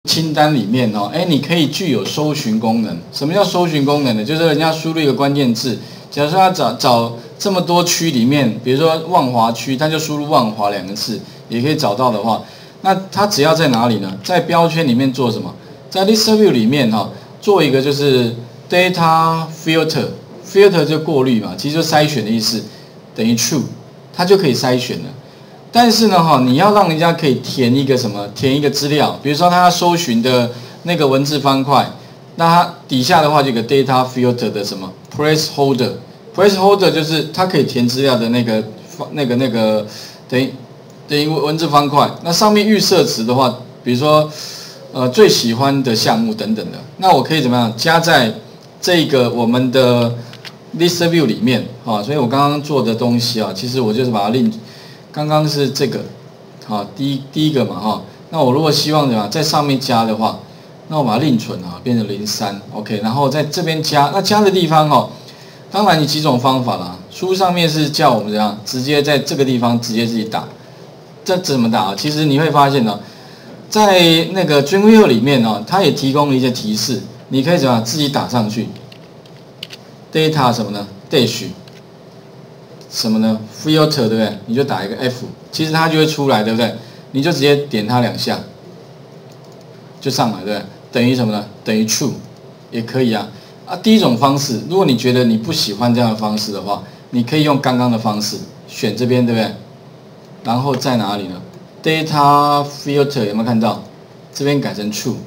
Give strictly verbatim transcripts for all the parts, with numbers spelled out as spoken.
清单里面哦，哎，你可以具有搜寻功能。什么叫搜寻功能呢？就是人家输入一个关键字，假如说他找找这么多区里面，比如说万华区，他就输入万华两个字，也可以找到的话，那他只要在哪里呢？在标签里面做什么？在 List View 里面哈、哦，做一个就是 Data Filter，Filter 就过滤嘛，其实就筛选的意思，等于 True， 它就可以筛选了。但是呢，哈，你要让人家可以填一个什么？填一个资料，比如说他要搜寻的那个文字方块，那它底下的话就有个 data filter 的什么 placeholder，placeholder 就是它可以填资料的那个那个那个等于等于文字方块。那上面预设词的话，比如说呃最喜欢的项目等等的，那我可以怎么样加在这个我们的 list view 里面啊？所以我刚刚做的东西啊，其实我就是把它另。刚刚是这个，好，第一第一个嘛哈，那我如果希望怎么样在上面加的话，那我把它另存啊，变成零三 ，OK， 然后在这边加，那加的地方哈，当然有几种方法啦，书上面是叫我们怎样，直接在这个地方直接自己打，这怎么打？其实你会发现呢，在那个 Dreamweaver 里面呢，它也提供了一些提示，你可以怎么样自己打上去 ，data 什么呢 ？dash。什么呢 ？filter 对不对？你就打一个 F， 其实它就会出来，对不对？你就直接点它两下，就上来，对不对？等于什么呢？等于 true， 也可以啊。啊，第一种方式，如果你觉得你不喜欢这样的方式的话，你可以用刚刚的方式，选这边，对不对？然后在哪里呢 ？data filter 有没有看到？这边改成 true，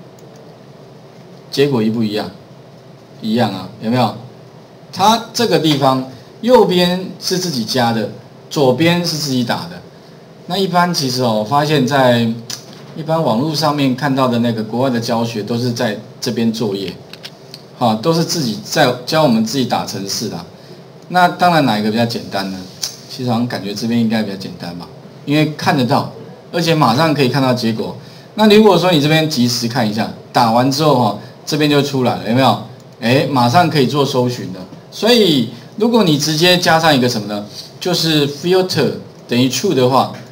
结果一不一样？一样啊，有没有？它这个地方。右边是自己加的，左边是自己打的。那一般其实哦，我发现在一般网络上面看到的那个国外的教学，都是在这边作业，好，都是自己在教我们自己打程式的。那当然哪一个比较简单呢？其实好像感觉这边应该比较简单吧，因为看得到，而且马上可以看到结果。那如果说你这边及时看一下，打完之后哈，这边就出来了，有没有？哎，马上可以做搜寻的，所以。如果你直接加上一个什么呢？就是 filter 等于 true 的话，